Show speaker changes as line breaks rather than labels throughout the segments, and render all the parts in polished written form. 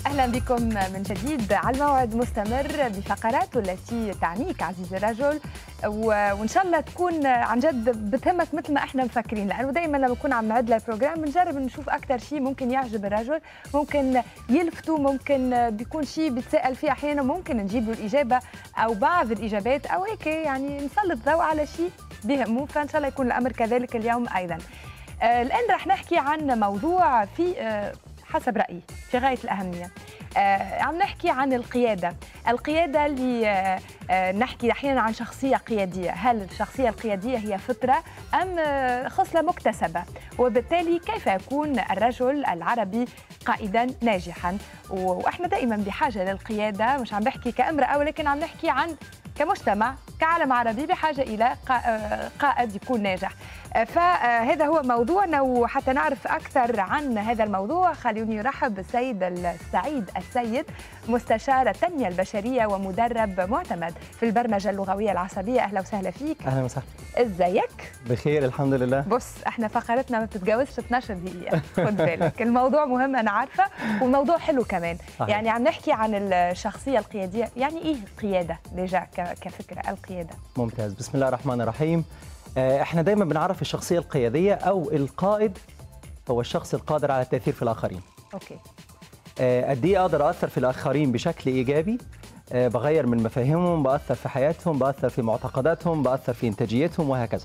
أهلا بكم من جديد على الموعد، مستمر بفقراته التي تعنيك عزيزي الرجل، وإن شاء الله تكون عن جد بتهمك مثل ما احنا مفكرين، لأنه دائما لما نكون عم نعد للبروجرام بنجرب نشوف أكثر شيء ممكن يعجب الرجل، ممكن يلفته، ممكن بيكون شيء بيتساءل فيه أحيانا، ممكن نجيب له الإجابة أو بعض الإجابات أو هيك يعني نسلط ضوء على شيء بيهمه، فإن شاء الله يكون الأمر كذلك اليوم أيضا. الآن رح نحكي عن موضوع في حسب رأيي في غاية الأهمية. عم نحكي عن القيادة اللي نحكي أحيانا عن شخصية قيادية. هل الشخصية القيادية هي فطرة أم خصلة مكتسبة؟ وبالتالي كيف يكون الرجل العربي قائدا ناجحا؟ وإحنا دائما بحاجة للقيادة، مش عم بحكي كامرأة ولكن عم نحكي عن كمجتمع كعالم عربي بحاجة إلى قائد يكون ناجح. فهذا هو موضوعنا، وحتى نعرف أكثر عن هذا الموضوع خلوني أرحب بالسيد السعيد السيد، مستشار التنمية البشرية ومدرب معتمد في البرمجة اللغوية العصبية. أهلا وسهلا فيك.
أهلا وسهلا.
إزيك؟
بخير الحمد لله.
بص احنا فقرتنا ما بتتجاوزش 12 دقيقة، خد بالك الموضوع مهم أنا عارفة، والموضوع حلو كمان. يعني عم نحكي عن الشخصية القيادية، يعني إيه القيادة ديجا كفكرة القيادة؟
ممتاز، بسم الله الرحمن الرحيم. احنا دايما بنعرف الشخصية القيادية أو القائد هو الشخص القادر على التأثير في الآخرين.
أوكي.
قد إيه أقدر أثر في الآخرين بشكل إيجابي، بغير من مفاهيمهم، بأثر في حياتهم، بأثر في معتقداتهم، بأثر في إنتاجيتهم وهكذا.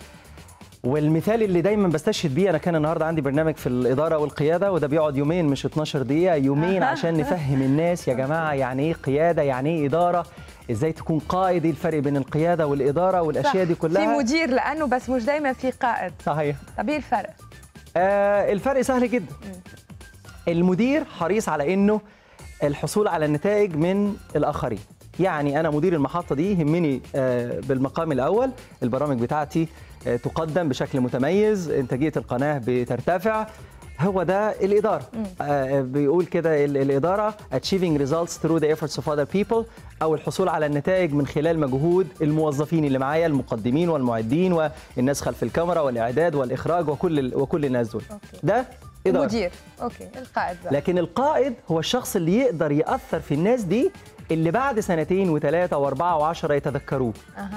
والمثال اللي دايما بستشهد بيه، أنا كان النهارده عندي برنامج في الإدارة والقيادة، وده بيقعد يومين مش 12 دقيقة، يومين عشان نفهم الناس يا جماعة يعني إيه قيادة، يعني إيه إدارة، ازاي تكون قائد، ايه الفرق بين القياده والاداره والاشياء دي كلها.
في مدير لانه بس مش دايما في قائد.
صحيح.
طب ايه الفرق؟
الفرق سهل جدا. المدير حريص على انه الحصول على النتائج من الاخرين. يعني انا مدير المحطه دي يهمني بالمقام الاول البرامج بتاعتي تقدم بشكل متميز، انتاجيه القناه بترتفع، هو ده الإدارة. بيقول كده الإدارة achieving results through the efforts of other people، أو الحصول على النتائج من خلال مجهود الموظفين اللي معايا، المقدمين والمعدين والناس خلف الكاميرا والإعداد والإخراج وكل الناس دول. ده إدارة.
مدير. أوكي. القائد بقى.
لكن القائد هو الشخص اللي يقدر يأثر في الناس دي اللي بعد سنتين وثلاثة وأربعة و10 يتذكروه.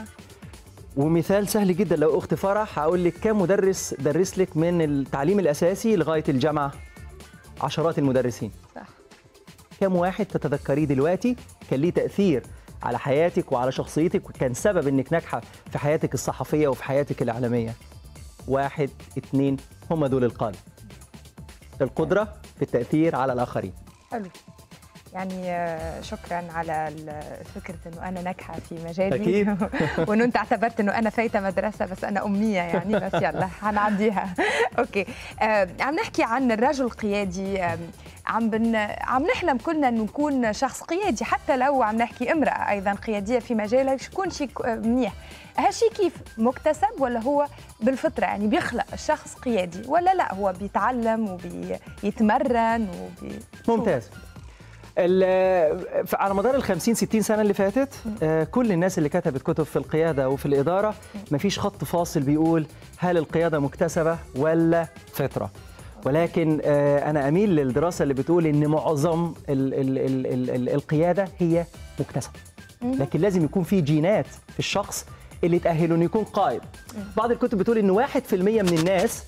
ومثال سهل جدا، لو اختي فرح هقول لك كم مدرس درس لك من التعليم الاساسي لغايه الجامعه؟ عشرات المدرسين.
صح.
كم واحد تتذكريه دلوقتي كان ليه تاثير على حياتك وعلى شخصيتك وكان سبب انك ناجحه في حياتك الصحفيه وفي حياتك الاعلاميه؟ 1 2 هم دول القاده. القدره في التاثير على الاخرين.
حلو. يعني شكرا على فكره انه انا ناجحه في مجالي.
اكيد.
وانه انت اعتبرت انه انا فايته مدرسه بس انا اميه يعني، بس يلا هنعديها. اوكي. عم نحكي عن الرجل القيادي، عم نحلم كلنا انه نكون شخص قيادي، حتى لو عم نحكي امراه ايضا قياديه في مجالها يكون شيء منيح. هالشيء كيف مكتسب ولا هو بالفطره؟ يعني بيخلق الشخص قيادي ولا لا هو بيتعلم وبيتمرن
ممتاز. على مدار ال50 60 سنة اللي فاتت كل الناس اللي كتبت كتب في القيادة وفي الإدارة مفيش خط فاصل بيقول هل القيادة مكتسبة ولا فطرة، ولكن أنا أميل للدراسة اللي بتقول إن معظم القيادة هي مكتسبة، لكن لازم يكون في جينات في الشخص اللي تأهله إنه يكون قائد. بعض الكتب بتقول إن 1% من الناس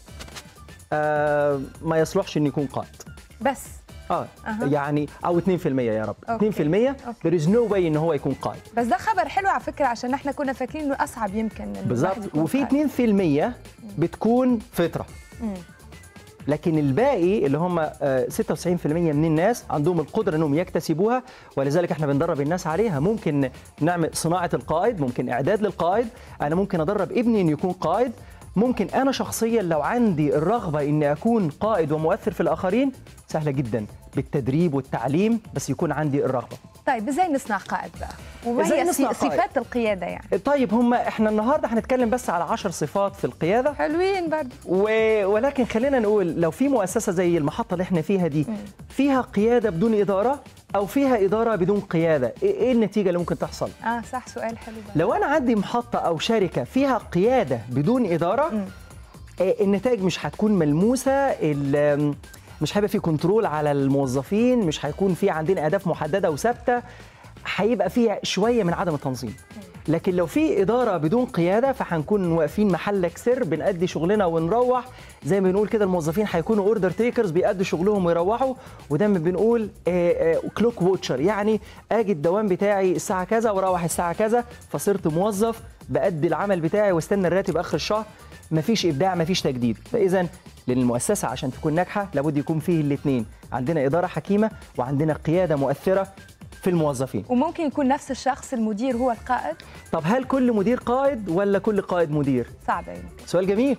ما يصلحش إنه يكون قائد
بس.
يعني او 2% يا رب.
أوكي.
2% there is no way ان هو يكون قائد.
بس ده خبر حلو على فكره، عشان احنا كنا فاكرين انه اصعب يمكن.
بالظبط. وفي 2% بتكون فطره. لكن الباقي اللي هم 96% من الناس عندهم القدره انهم يكتسبوها، ولذلك احنا بندرب الناس عليها. ممكن نعمل صناعه القائد، ممكن اعداد للقائد، انا ممكن ادرب ابني انه يكون قائد، ممكن انا شخصيا لو عندي الرغبه اني اكون قائد ومؤثر في الاخرين سهله جدا بالتدريب والتعليم، بس يكون عندي الرغبه.
طيب ازاي نصنع قائد بقى؟ وهي صفات القياده يعني.
طيب احنا النهارده هنتكلم بس على 10 صفات في القياده.
حلوين برضه.
ولكن خلينا نقول لو في مؤسسه زي المحطه اللي احنا فيها دي فيها قياده بدون اداره او فيها اداره بدون قياده، ايه النتيجه اللي ممكن تحصل؟
صح، سؤال حلو بقى.
لو انا عندي محطه او شركه فيها قياده بدون اداره النتائج مش هتكون ملموسه، مش هيبقى في كنترول على الموظفين، مش هيكون في عندنا اهداف محدده وثابته، هيبقى فيها شويه من عدم التنظيم. لكن لو في اداره بدون قياده فهنكون واقفين محلك سر بنأدي شغلنا ونروح، زي ما بنقول كده الموظفين هيكونوا اوردر تيكرز بيأدوا شغلهم ويروحوا، ودايما بنقول كلوك ووتشر، يعني اجي الدوام بتاعي الساعه كذا واروح الساعه كذا، فصرت موظف بأدي العمل بتاعي واستنى الراتب اخر الشهر. مفيش ابداع، مفيش تجديد. فاذا للمؤسسه عشان تكون ناجحه لابد يكون فيه الاثنين، عندنا اداره حكيمه وعندنا قياده مؤثره في الموظفين.
وممكن يكون نفس الشخص المدير هو القائد؟
طب هل كل مدير قائد ولا كل قائد مدير؟
صعبة يمكن.
سؤال جميل.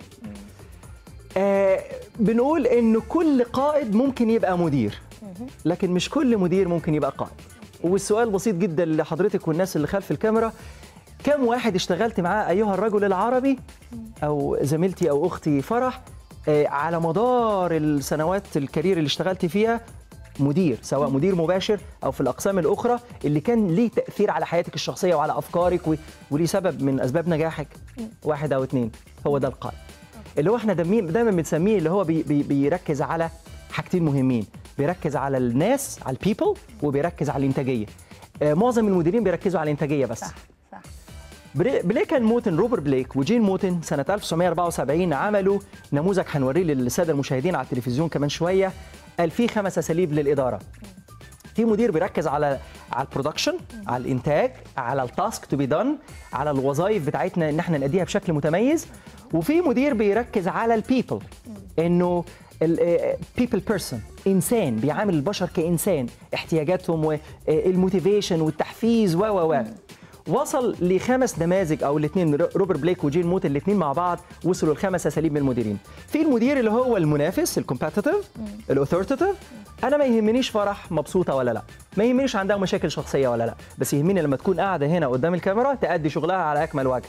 بنقول إنه كل قائد ممكن يبقى مدير، لكن مش كل مدير ممكن يبقى قائد. والسؤال بسيط جدا لحضرتك والناس اللي خلف الكاميرا، كم واحد اشتغلت معاه أيها الرجل العربي أو زميلتي أو أختي فرح على مدار السنوات الكارير اللي اشتغلت فيها مدير، سواء مدير مباشر او في الاقسام الاخرى، اللي كان ليه تاثير على حياتك الشخصيه وعلى افكارك وليه سبب من اسباب نجاحك؟ واحد او اثنين. هو ده القائد اللي هو احنا دايما بنسميه اللي هو بيركز على حاجتين مهمين، بيركز على الناس، على البيبل، وبيركز على الانتاجيه. معظم المديرين بيركزوا على الانتاجيه بس.
صح.
بليك اند موتن، روبرت بليك وجين موتن سنه 1974 عملوا نموذج هنوريه للساده المشاهدين على التلفزيون كمان شويه. قال في 5 اساليب للاداره. في مدير بيركز على البرودكشن، على الانتاج، على التاسك تو بي دون، على الوظائف بتاعتنا ان احنا نأديها بشكل متميز. وفي مدير بيركز على البيبل، انه البيبل بيرسون، انسان بيعامل البشر كانسان، احتياجاتهم والموتيفيشن والتحفيز و وصل ل5 نماذج او الاثنين، روبرت بليك وجين موت الاثنين مع بعض وصلوا ل5 اساليب من المديرين. في المدير اللي هو المنافس، الكومبيتيتيف، الاوثورتيتيف. انا ما يهمنيش فرح مبسوطه ولا لا، ما يهمنيش عندها مشاكل شخصيه ولا لا، بس يهمني لما تكون قاعده هنا قدام الكاميرا تأدي شغلها على اكمل وجه.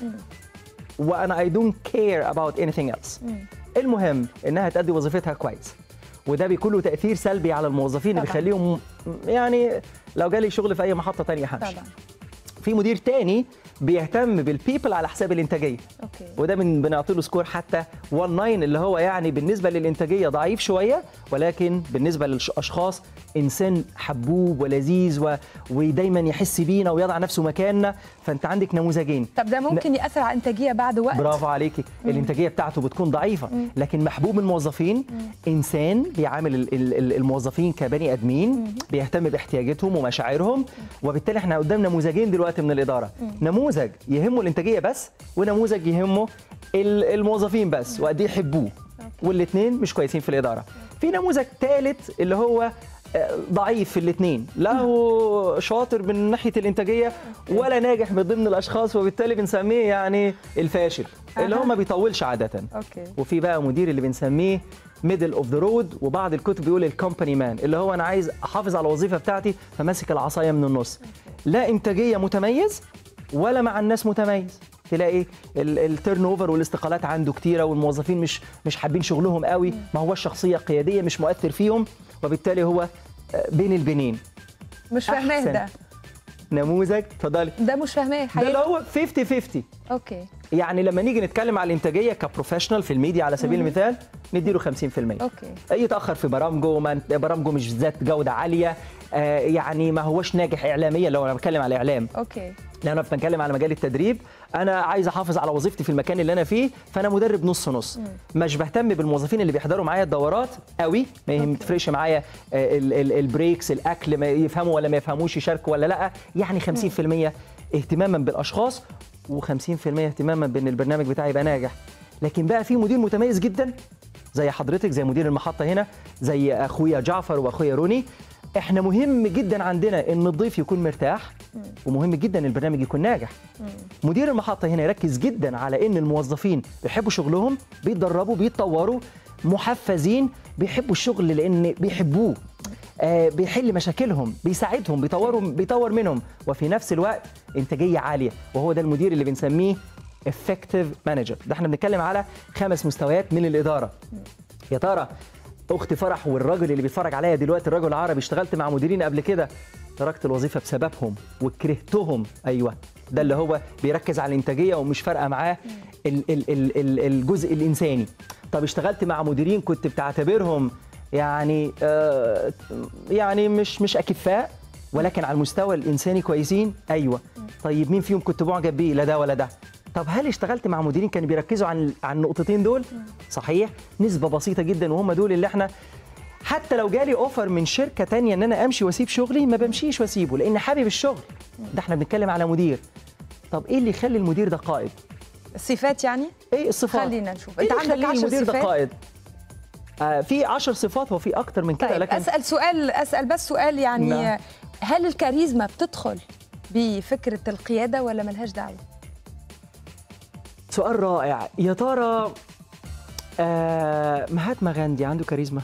وانا I don't care about anything else. المهم انها تأدي وظيفتها كويس، وده بيكون له تأثير سلبي على الموظفين، بيخليهم يعني لو جالي شغل في اي محطه ثانيه همشي. في مدير تاني بيهتم بالبيبل على حساب الانتاجيه. وده بنعطي له سكور حتى 19، اللي هو يعني بالنسبه للانتاجيه ضعيف شويه، ولكن بالنسبه للاشخاص انسان حبوب ولذيذ ودايما يحس بينا ويضع نفسه مكاننا. فانت عندك نموذجين.
طب ده ممكن ياثر على الانتاجيه بعد وقت؟
برافو عليكي. الانتاجيه بتاعته بتكون ضعيفه، لكن محبوب من الموظفين، انسان بيعامل الموظفين كبني ادمين، بيهتم باحتياجاتهم ومشاعرهم. وبالتالي احنا قدام نموذجين دلوقتي من الاداره، نموذج يهمه الانتاجيه بس، ونموذج يهمه الموظفين بس وقد ايه يحبوه، والاثنين مش كويسين في الاداره. في نموذج ثالث اللي هو ضعيف في الاثنين، لا هو شاطر من ناحيه الانتاجيه ولا ناجح من ضمن الاشخاص، وبالتالي بنسميه يعني الفاشل، اللي هو ما بيطولش عاده. وفي بقى مدير اللي بنسميه ميدل اوف ذا رود، وبعض الكتب بيقول الكومباني مان، اللي هو انا عايز احافظ على الوظيفه بتاعتي فماسك العصايه من النص، لا انتاجيه متميز ولا مع الناس متميز. تلاقي التيرن اوفر والاستقالات عنده كتيره، والموظفين مش حابين شغلهم قوي، ما هوش شخصيه قياديه، مش مؤثر فيهم، وبالتالي هو بين البنين.
مش فاهماه ده
نموذج. اتفضلي.
ده مش فاهماه
ده اللي هو 50-50.
اوكي.
يعني لما نيجي نتكلم على الانتاجيه كبروفيشنال في الميديا على سبيل المثال نديله 50%.
اوكي.
يتاخر في برامجه مش ذات جوده عاليه، يعني ما هوش ناجح اعلاميا لو انا بتكلم على الاعلام.
اوكي.
لان انا بتكلم على مجال التدريب، انا عايز احافظ على وظيفتي في المكان اللي انا فيه، فانا مدرب نص نص. مش بهتم بالموظفين اللي بيحضروا معايا الدورات قوي، ما تفرقش معايا البريكس، الاكل، ما يفهموا ولا ما يفهموش، يشاركوا ولا لا. يعني 50% اهتماما بالاشخاص و50% اهتماما بان البرنامج بتاعي يبقى ناجح. لكن بقى في مدير متميز جدا زي حضرتك، زي مدير المحطه هنا، زي اخويا جعفر واخويا روني. احنا مهم جدا عندنا ان الضيف يكون مرتاح، ومهم جدا البرنامج يكون ناجح. مدير المحطه هنا يركز جدا على ان الموظفين بيحبوا شغلهم، بيتدربوا، بيتطوروا، محفزين، بيحبوا الشغل لان بيحبوه، بيحل مشاكلهم، بيساعدهم، بيطور منهم، وفي نفس الوقت انتاجيه عاليه. وهو ده المدير اللي بنسميه effective manager. ده احنا بنتكلم على 5 مستويات من الاداره. يا ترى اخت فرح والراجل اللي بيتفرج عليا دلوقتي، الراجل العربي، اشتغلت مع مديرين قبل كده تركت الوظيفه بسببهم وكرهتهم؟ ايوه، ده اللي هو بيركز على الانتاجيه ومش فارقه معاه الجزء الانساني. طب اشتغلت مع مديرين كنت بتعتبرهم يعني يعني مش اكفاء، ولكن على المستوى الانساني كويسين. ايوه. طيب مين فيهم كنت معجب بيه؟ لا ده ولا ده. طب هل اشتغلت مع مديرين كانوا بيركزوا عن النقطتين دول؟ صحيح، نسبه بسيطه جدا، وهم دول اللي احنا حتى لو جالي اوفر من شركه تانية ان انا امشي واسيب شغلي ما بمشيش واسيبه لان حابب الشغل. ده احنا بنتكلم على مدير. طب ايه اللي يخلي المدير ده قائد؟
الصفات يعني؟
ايه الصفات؟
خلينا نشوف.
إيه
انت عندك 10
المدير
صفات؟
ده قائد؟ في 10 صفات وفي اكتر من كده.
طيب
لكن
اسال بس سؤال يعني
نعم.
هل الكاريزما بتدخل بفكره القياده ولا ملهاش دعوه؟
سؤال رائع. يا ترى مهاتما غاندي عنده كاريزما؟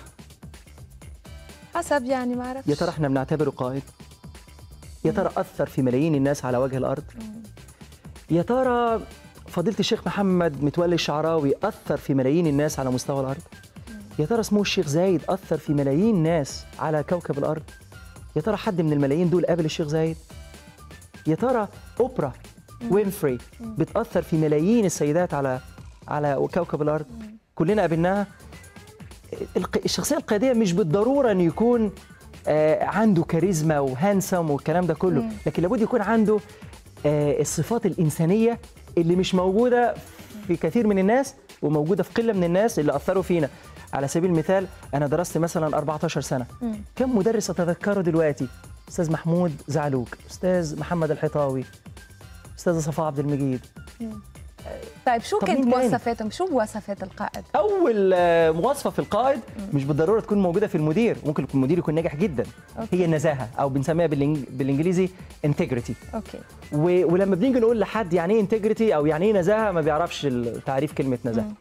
حسب يعني ما اعرفش.
يا ترى احنا بنعتبره قائد؟ يا ترى اثر في ملايين الناس على وجه الارض؟ يا ترى فضيلة الشيخ محمد متولي الشعراوي اثر في ملايين الناس على مستوى الارض؟ يا ترى سمو الشيخ زايد اثر في ملايين ناس على كوكب الارض؟ يا ترى حد من الملايين دول قابل الشيخ زايد؟ يا ترى اوبرا وينفري بتاثر في ملايين السيدات على كوكب الارض؟ كلنا قابلناها. الشخصيه القياديه مش بالضروره انه يكون عنده كاريزما وهانسم والكلام ده كله، لكن لابد يكون عنده الصفات الانسانيه اللي مش موجوده في كثير من الناس وموجوده في قله من الناس اللي اثروا فينا. على سبيل المثال انا درست مثلا 14 سنه. كم مدرس اتذكره دلوقتي؟ استاذ محمود زعلوك، استاذ محمد الحيطاوي، استاذه صفاء عبد المجيد.
طيب شو كانت مواصفاتهم؟ شو مواصفات القائد؟
اول مواصفه في القائد مش بالضروره تكون موجوده في المدير، ممكن المدير يكون ناجح جدا. أوكي. هي النزاهه او بنسميها بالانجليزي انتجريتي.
اوكي.
ولما بنيجي نقول لحد يعني ايه انتجريتي او يعني ايه نزاهه ما بيعرفش تعريف كلمه نزاهه.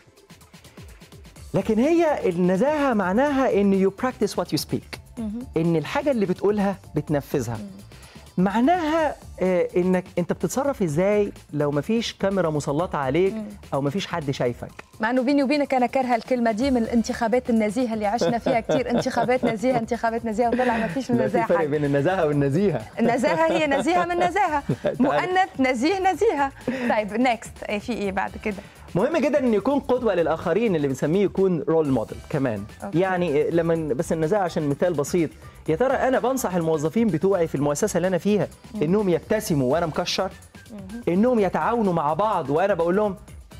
لكن هي النزاهه معناها ان يو براكتس وات يو سبيك، ان الحاجه اللي بتقولها بتنفذها. معناها انك انت بتتصرف ازاي لو مفيش كاميرا مسلطه عليك او مفيش حد شايفك.
مع انه بيني وبينك انا كارهه الكلمه دي من الانتخابات النزيهه اللي عشنا فيها كثير. انتخابات نزيهه انتخابات نزيهه وطلع ما فيش من نزاهه.
في فرق بين النزاهه والنزيهه.
النزاهه هي نزيهه من نزاهه، مؤنث نزيه نزيهه. طيب نيكست في ايه بعد كده؟
مهم جدا ان يكون قدوه للاخرين، اللي بنسميه يكون رول موديل كمان. أوكي. يعني لما بس النزاهه عشان مثال بسيط، يا ترى انا بنصح الموظفين بتوعي في المؤسسه اللي انا فيها انهم يبتسموا وانا مكشر، انهم يتعاونوا مع بعض وانا بقول لهم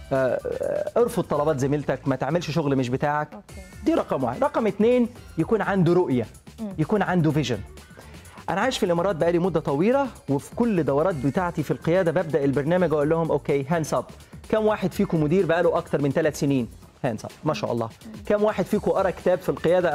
ارفض طلبات زميلتك، ما تعملش شغل مش بتاعك. أوكي. دي رقم واحد. رقم اتنين، يكون عنده رؤيه، يكون عنده فيجن. أنا عايش في الإمارات بقالي مدة طويلة، وفي كل دورات بتاعتي في القيادة ببدأ البرنامج أقول لهم أوكي هاندز أب. كم واحد فيكم مدير بقاله أكتر من 3 سنين؟ هاندز أب، ما شاء الله. كم واحد فيكم قرأ كتاب في القيادة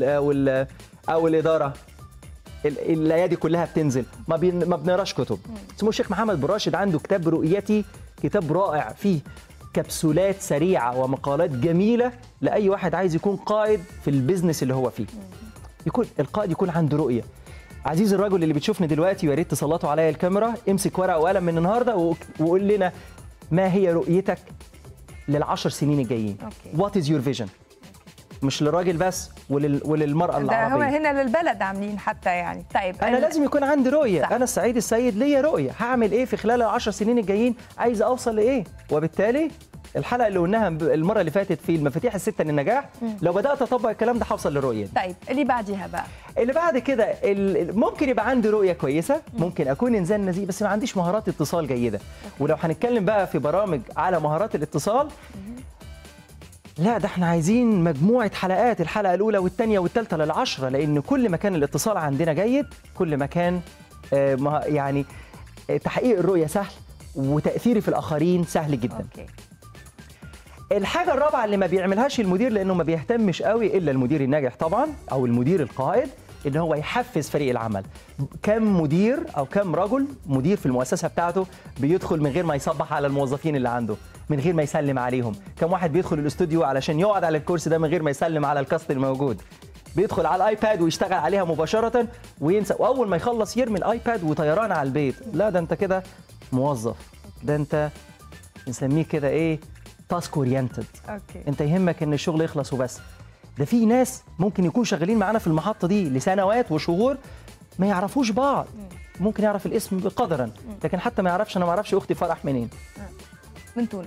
أو الإدارة؟ الأيادي كلها بتنزل. ما بنقراش كتب. سمو الشيخ محمد بن راشد عنده كتاب رؤيتي، كتاب رائع فيه كبسولات سريعة ومقالات جميلة لأي واحد عايز يكون قائد في البيزنس اللي هو فيه. يكون القائد يكون عنده رؤية. عزيزي الرجل اللي بتشوفني دلوقتي، ويا ريت تسلطوا عليا الكاميرا، امسك ورقه وقلم من النهارده وقول لنا ما هي رؤيتك لل10 سنين الجايين. وات از يور فيجن؟ مش للراجل بس وللمراه العربيه.
ده هو هنا للبلد عاملين حتى يعني. طيب
انا لازم يكون عندي رؤيه. صح. انا السعيد السيد ليا رؤيه، هعمل ايه في خلال ال10 سنين الجايين، عايز اوصل لايه. وبالتالي الحلقه اللي قلناها المره اللي فاتت في المفاتيح السته للنجاح، لو بدات اطبق الكلام ده هوصل للرؤيه دي.
طيب اللي بعديها بقى،
اللي بعد كده ممكن يبقى عندي رؤيه كويسه، ممكن اكون انسان نزيه بس ما عنديش مهارات اتصال جيده. ولو هنتكلم بقى في برامج على مهارات الاتصال، لا ده احنا عايزين مجموعه حلقات، الحلقه الاولى والثانيه والثالثه لل10، لان كل ما كان الاتصال عندنا جيد كل ما كان يعني تحقيق الرؤيه سهل وتاثيري في الاخرين سهل جدا.
أوكي.
الحاجة الرابعة اللي ما بيعملهاش المدير لأنه ما بيهتمش قوي إلا المدير الناجح طبعا أو المدير القائد، إن هو يحفز فريق العمل. كم مدير أو كم رجل مدير في المؤسسة بتاعته بيدخل من غير ما يصبح على الموظفين اللي عنده، من غير ما يسلم عليهم؟ كم واحد بيدخل الاستوديو علشان يقعد على الكرسي ده من غير ما يسلم على الكاست الموجود؟ بيدخل على الايباد ويشتغل عليها مباشرة وينسى، وأول ما يخلص يرمي الايباد وطيران على البيت. لا ده أنت كده موظف، ده أنت نسميه كده إيه؟ تاسك اورينتد. انت يهمك ان الشغل يخلص وبس. ده في ناس ممكن يكونوا شغالين معانا في المحطه دي لسنوات وشهور ما يعرفوش بعض. ممكن يعرف الاسم قدرا، لكن حتى ما يعرفش انا ما اعرفش اختي فرح منين.
من تونس.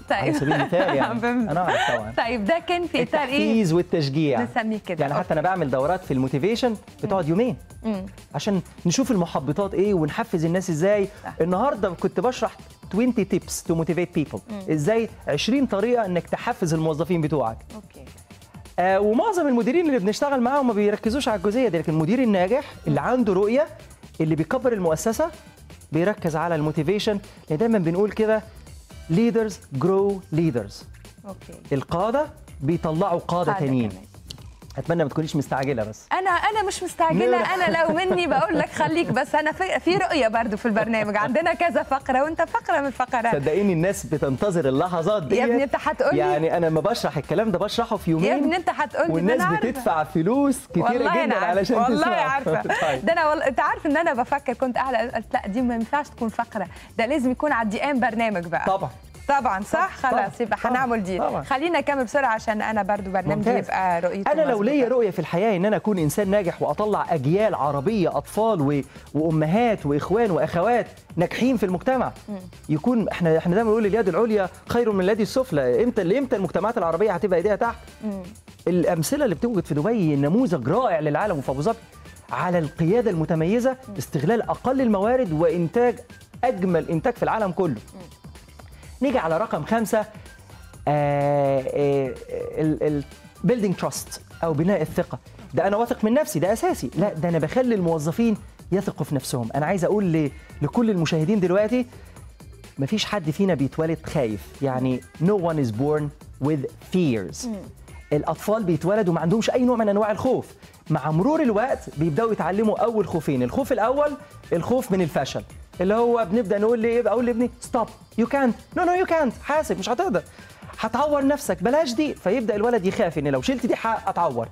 على سبيل المثال يعني انا اعرف طبعا.
طيب ده كان في اطار ايه؟
التحفيز والتشجيع،
نسميه كده.
يعني حتى انا بعمل دورات في الموتيفيشن بتقعد يومين عشان نشوف المحبطات ايه ونحفز الناس ازاي. النهارده كنت بشرح 20 tips to motivate people، ازاي 20 طريقه انك تحفز الموظفين بتوعك.
اوكي.
ومعظم المديرين اللي بنشتغل معاهم ما بيركزوش على الجزئيه دي، لكن المدير الناجح اللي عنده رؤيه، اللي بيكبر المؤسسه، بيركز على الموتيفيشن. يعني دايما بنقول كده leaders grow leaders.
اوكي.
القاده بيطلعوا قاده تانيين. اتمنى ما تكونيش مستعجله. بس
انا مش مستعجله. انا لو مني بقول لك خليك، بس انا في رؤيه برضو في البرنامج، عندنا كذا فقره وانت فقره من الفقرات.
صدقيني الناس بتنتظر اللحظات دي
يا ابني. انت هتقول لي
يعني انا لما بشرح الكلام ده بشرحه في يومين
يا ابني. انت هتقول لي
والناس بتدفع فلوس كتيره جدا علشان تسمع.
والله عارفه. ده انا انت عارف ان انا بفكر، كنت قاعده قلت لا دي ما ينفعش تكون فقره، ده لازم يكون على الدي ام برنامج بقى. طبعا صح. خلاص يبقى هنعمل دي. خلينا نكمل بسرعه عشان انا برضو برنامجي يبقى رؤيته.
انا لو ليا رؤيه في الحياه ان انا اكون انسان ناجح واطلع اجيال عربيه، اطفال وامهات واخوان واخوات ناجحين في المجتمع، يكون احنا دايما بنقول اليد العليا خير من اليد السفلى. امتى المجتمعات العربيه هتبقى ايديها تحت؟ الامثله اللي بتوجد في دبي نموذج رائع للعالم وفي ابو ظبي على القياده المتميزه، استغلال اقل الموارد وانتاج اجمل انتاج في العالم كله. نيجي على رقم 5، building trust أو بناء الثقة. ده أنا واثق من نفسي، ده أساسي. لا، ده أنا بخلي الموظفين يثقوا في نفسهم. أنا عايز أقول لكل المشاهدين دلوقتي، مفيش حد فينا بيتولد خايف. يعني no one is born with fears. الأطفال بيتولدوا ما عندهمش أي نوع من أنواع الخوف. مع مرور الوقت بيبدأوا يتعلموا أول خوفين. الخوف الأول الخوف من الفشل، اللي هو بنبدا اقول لابني ستوب، يو كانت، نو يو كانت، حاسب مش هتقدر، هتعور نفسك، بلاش دي. فيبدا الولد يخاف ان لو شلت دي هتعور،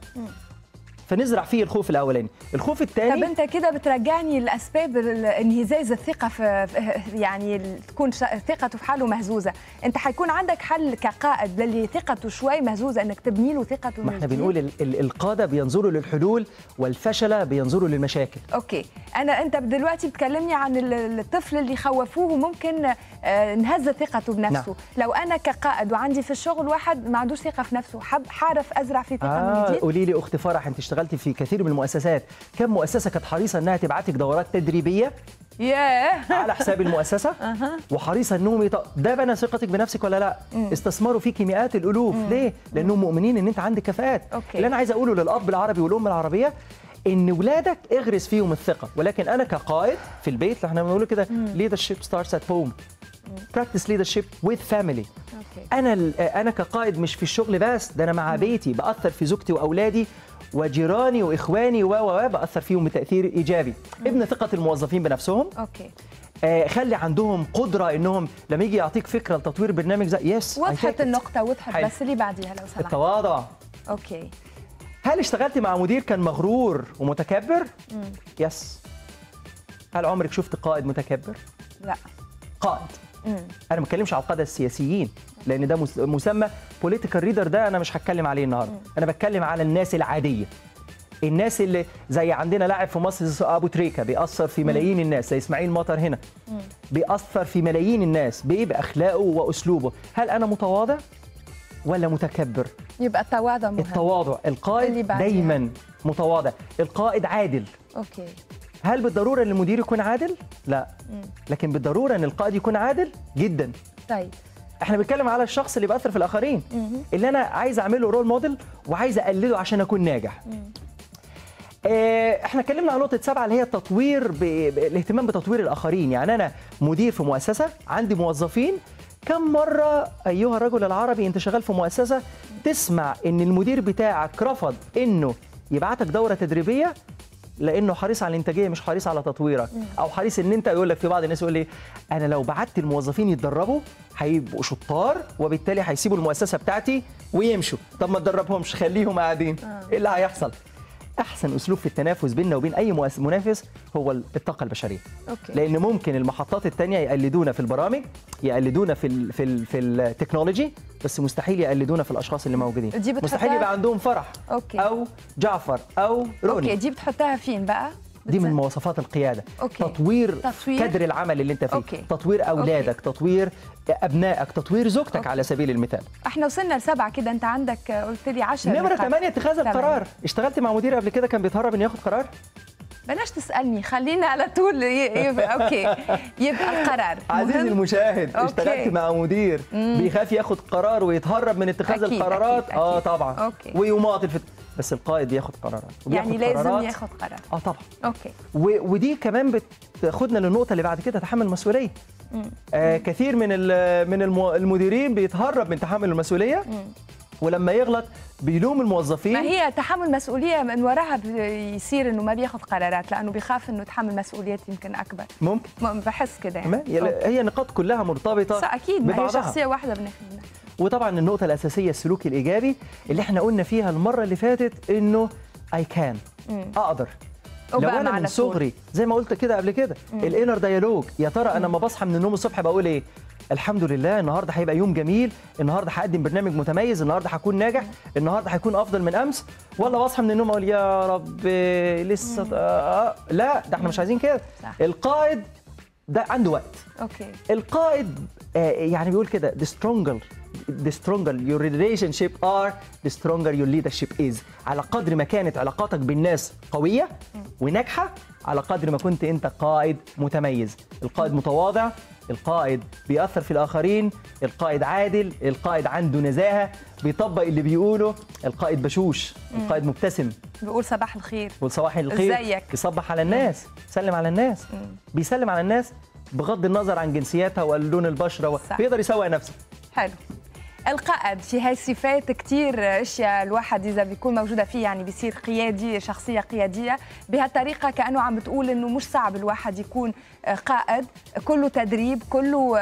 فنزرع فيه الخوف الاولاني. الخوف الثاني،
طب انت كده بترجعني لاسباب انهزاز الثقه في يعني تكون ثقته في حاله مهزوزه. انت حيكون عندك حل كقائد للي ثقته شوي مهزوزه انك تبني له ثقته.
ما احنا بنقول القاده بينظروا للحلول والفشله بينظروا للمشاكل.
اوكي. انت دلوقتي بتكلمني عن الطفل اللي خوفوه ممكن انهز ثقته بنفسه. نعم. لو انا كقائد وعندي في الشغل واحد ما عندوش ثقه في نفسه، حعرف ازرع في ثقه من جديد.
قولي لي اختي فرح، انت اشتغلتي في كثير من المؤسسات، كم مؤسسه كانت حريصه انها تبعتك دورات تدريبيه على حساب المؤسسه وحريصه انهم ده بنى ثقتك بنفسك ولا لا؟ استثمروا فيكي مئات الالوف. ليه؟ لانهم مؤمنين ان انت عندك كفاءات. اللي انا عايز اقوله للاب العربي والام العربيه، ان ولادك اغرس فيهم الثقه. ولكن انا كقائد في البيت، احنا بنقول كده leadership starts at home. practice leadership with family. انا كقائد مش في الشغل بس، ده انا مع بيتي باثر في زوجتي واولادي وجيراني واخواني باثر فيهم بتاثير ايجابي. ابن ثقه الموظفين بنفسهم. خلي عندهم قدره انهم لما يجي يعطيك فكره لتطوير برنامج زي
وضحت النقطه، وضحت. بس اللي بعديها لو سمحت.
التواضع.
اوكي.
هل اشتغلتي مع مدير كان مغرور ومتكبر؟ يس. هل عمرك شفت قائد متكبر؟
لا.
قائد. انا ما بتكلمش على القاده السياسيين، لان ده مسمى بوليتيكال ريدر، ده انا مش هتكلم عليه النهارده. انا بتكلم على الناس العاديه، الناس اللي زي عندنا لاعب في مصر ابو تريكه بيأثر في ملايين الناس، زي اسماعيل مطر هنا بيأثر في ملايين الناس بأخلاقه واسلوبه. هل انا متواضع ولا متكبر؟
يبقى التواضع مهم.
التواضع. القائد دايما متواضع. القائد عادل.
اوكي.
هل بالضروره ان المدير يكون عادل؟ لا. لكن بالضروره ان القائد يكون عادل جدا.
طيب
احنا بنتكلم على الشخص اللي بيأثر في الاخرين، اللي انا عايز اعمله رول موديل وعايز اقلده عشان اكون ناجح. احنا اتكلمنا عن نقطه 7 اللي هي التطوير، الاهتمام بتطوير الاخرين. يعني انا مدير في مؤسسه، عندي موظفين، كم مره ايها الرجل العربي انت شغال في مؤسسه تسمع ان المدير بتاعك رفض انه يبعتك دوره تدريبيه لانه حريص على الانتاجيه مش حريص على تطويرك، او حريص ان انت، يقول لك في بعض الناس يقول لي انا لو بعت الموظفين يتدربوا هيبقوا شطار وبالتالي هيسيبوا المؤسسه بتاعتي ويمشوا. طب ما تدربهمش، خليهم قاعدين. ايه اللي هيحصل؟ احسن اسلوب في التنافس بيننا وبين اي منافس هو الطاقه البشريه. لان ممكن المحطات الثانيه يقلدونا في البرامج، يقلدونا في التكنولوجي، بس مستحيل يقلدونا في الاشخاص اللي موجودين. مستحيل يبقى عندهم فرح او جعفر او روني.
اوكي. دي بتحطها فين بقى؟
دي من مواصفات القياده.
أوكي.
تطوير كادر العمل اللي انت فيه.
أوكي.
تطوير اولادك. أوكي. تطوير ابنائك، تطوير زوجتك. أوكي. على سبيل المثال
احنا وصلنا ل7 كده، انت عندك قلت لي 10.
نمره 8 اتخاذ القرار. اشتغلت مع مدير قبل كده كان بيتهرب انه ياخد قرار؟
بلاش تسالني، خلينا على طول اوكي. يبقى القرار
عزيزي المشاهد.
أوكي.
اشتغلت مع مدير بيخاف ياخد قرار ويتهرب من اتخاذ
أكيد.
القرارات؟
أكيد. أكيد.
طبعا.
أوكي.
ويماطل بس القائد بياخد قرارات.
يعني لازم ياخد قرار.
طبعا.
اوكي.
ودي كمان بتاخدنا للنقطه اللي بعد كده، تحمل المسؤوليه. كثير من المديرين بيتهرب من تحمل المسؤوليه، ولما يغلط بيلوم الموظفين.
ما هي تحمل مسؤوليه من وراها يصير انه ما بياخذ قرارات لانه بيخاف انه يتحمل مسؤوليات يمكن اكبر.
ممكن.
بحس كده يعني.
هي نقاط كلها مرتبطه
اكيد، ما هي شخصيه واحده بناخذها.
وطبعا النقطه الاساسيه السلوك الايجابي اللي احنا قلنا فيها المره اللي فاتت، انه اي كان اقدر. لو انا من صغري زي ما قلت كده قبل كده، الانر ديالوج، يا ترى انا لما بصحى من النوم الصبح بقول ايه؟ الحمد لله النهارده هيبقى يوم جميل، النهارده هقدم برنامج متميز، النهارده هكون ناجح، النهارده هيكون افضل من امس. ولا بصحى من النوم اقول يا رب لسه لا، ده احنا مش عايزين كده. القائد ده عنده وقت.
اوكي.
القائد يعني بيقول كده the stronger your relationship are the stronger your leadership is. على قدر ما كانت علاقاتك بالناس قوية وناجحة، على قدر ما كنت انت قائد متميز. القائد متواضع، القائد بيأثر في الآخرين، القائد عادل، القائد عنده نزاهة، بيطبق اللي بيقوله، القائد بشوش، القائد مبتسم،
بيقول صباح الخير،
بيقول صباح الخير،
ازيك،
يصبح على الناس، يسلم على الناس، بيسلم على الناس بغض النظر عن جنسياتها ولون البشرة، بيقدر يسوق نفسه.
حلو. القائد في هاي الصفات كتير اشياء الواحد اذا بيكون موجوده فيه يعني بيصير قيادي، شخصيه قياديه بهالطريقه. كانه عم بتقول انه مش صعب الواحد يكون قائد، كله تدريب، كله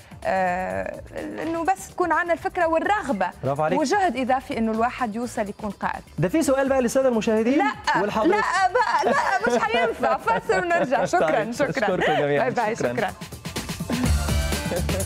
انه بس تكون عندنا الفكره والرغبه وجهد اضافي انه الواحد يوصل يكون قائد.
ده في سؤال بقى للساده المشاهدين.
لا لا بقى لا، مش هينفع. فاصل ونرجع. شكرا.
اشكركم جميعا.
باي باي. شكرا.